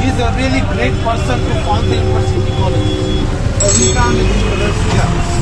is a really great person to found the university college. University. Yeah.